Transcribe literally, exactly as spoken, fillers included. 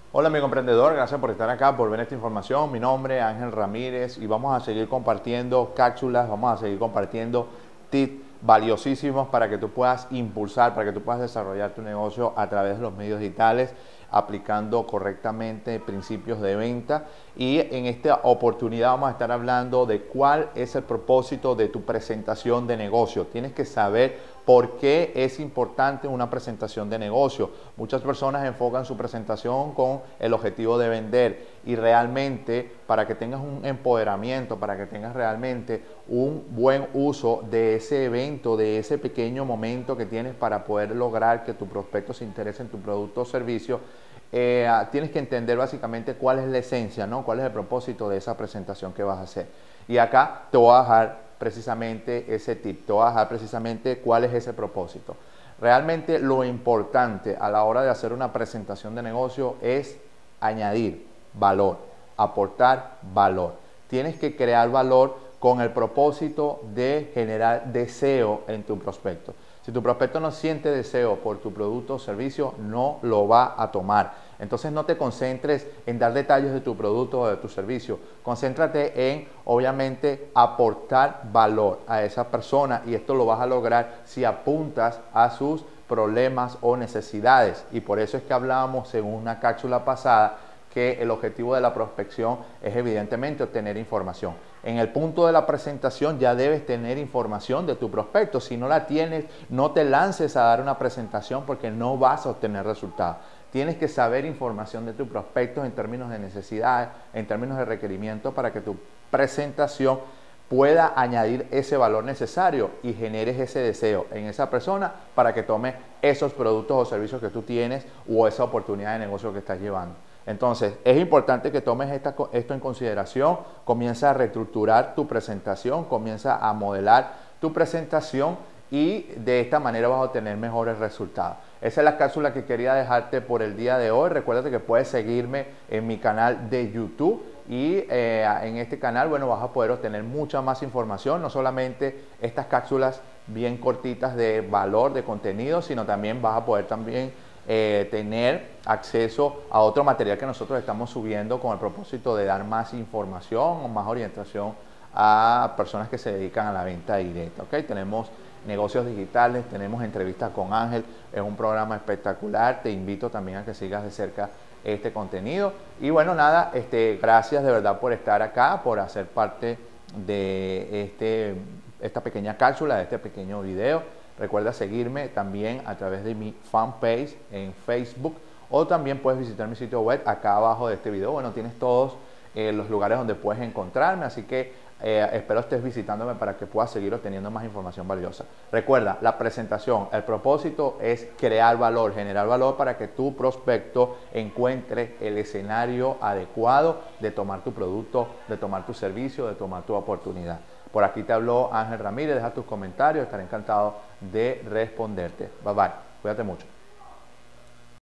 Hola amigo emprendedor, gracias por estar acá, por ver esta información. Mi nombre es Ángel Ramírez y vamos a seguir compartiendo cápsulas, vamos a seguir compartiendo tips valiosísimos para que tú puedas impulsar, para que tú puedas desarrollar tu negocio a través de los medios digitales, aplicando correctamente principios de venta. Y en esta oportunidad vamos a estar hablando de cuál es el propósito de tu presentación de negocio. Tienes que saber por qué es importante una presentación de negocio. Muchas personas enfocan su presentación con el objetivo de vender y realmente para que tengas un empoderamiento, para que tengas realmente un buen uso de ese evento, de ese pequeño momento que tienes para poder lograr que tu prospecto se interese en tu producto o servicio, eh, tienes que entender básicamente cuál es la esencia, ¿no? Cuál es el propósito de esa presentación que vas a hacer. Y acá te voy a dejar precisamente ese tip, te voy a dejar precisamente cuál es ese propósito. Realmente lo importante a la hora de hacer una presentación de negocio es añadir valor, aportar valor. Tienes que crear valor con el propósito de generar deseo en tu prospecto. Si tu prospecto no siente deseo por tu producto o servicio, no lo va a tomar. Entonces no te concentres en dar detalles de tu producto o de tu servicio. Concéntrate en, obviamente, aportar valor a esa persona y esto lo vas a lograr si apuntas a sus problemas o necesidades. Y por eso es que hablábamos en una cápsula pasada que el objetivo de la prospección es evidentemente obtener información. En el punto de la presentación ya debes tener información de tu prospecto. Si no la tienes, no te lances a dar una presentación porque no vas a obtener resultados. Tienes que saber información de tu prospecto en términos de necesidades, en términos de requerimiento para que tu presentación pueda añadir ese valor necesario y generes ese deseo en esa persona para que tome esos productos o servicios que tú tienes o esa oportunidad de negocio que estás llevando. Entonces, es importante que tomes esta, esto en consideración, comienza a reestructurar tu presentación, comienza a modelar tu presentación y de esta manera vas a obtener mejores resultados. Esa es la cápsula que quería dejarte por el día de hoy. Recuerda que puedes seguirme en mi canal de YouTube y eh, en este canal, bueno, vas a poder obtener mucha más información, no solamente estas cápsulas bien cortitas de valor, de contenido, sino también vas a poder también Eh, tener acceso a otro material que nosotros estamos subiendo con el propósito de dar más información o más orientación a personas que se dedican a la venta directa. ¿Okay? Tenemos negocios digitales, tenemos entrevistas con Ángel, es un programa espectacular, te invito también a que sigas de cerca este contenido y bueno, nada, este, gracias de verdad por estar acá, por hacer parte de este, esta pequeña cápsula, de este pequeño video. Recuerda seguirme también a través de mi fanpage en Facebook o también puedes visitar mi sitio web acá abajo de este video. Bueno, tienes todos eh, los lugares donde puedes encontrarme, así que eh, espero estés visitándome para que puedas seguir obteniendo más información valiosa. Recuerda, la presentación, el propósito es crear valor, generar valor para que tu prospecto encuentre el escenario adecuado de tomar tu producto, de tomar tu servicio, de tomar tu oportunidad. Por aquí te habló Ángel Ramírez, deja tus comentarios, estaré encantado de responderte. Bye bye, cuídate mucho.